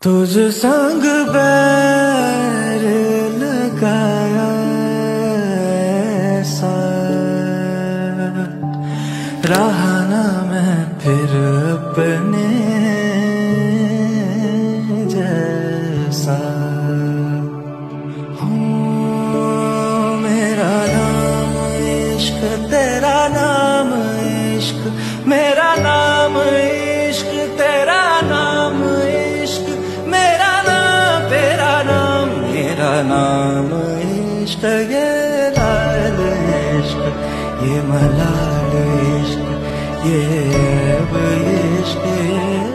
तुझ संग बैर लगाया ऐसा रहा ना मैं फिर अपने जैसा हूँ। मेरा नाम इश्क, तेरा नाम इश्क, मेरा नाम इश्क, तेरा नाम इश्क, मेरा नाम तेरा नाम, मेरा नाम इश्क, ये लाल इश्क, ये मलाल इश्क, ये अब इश्क,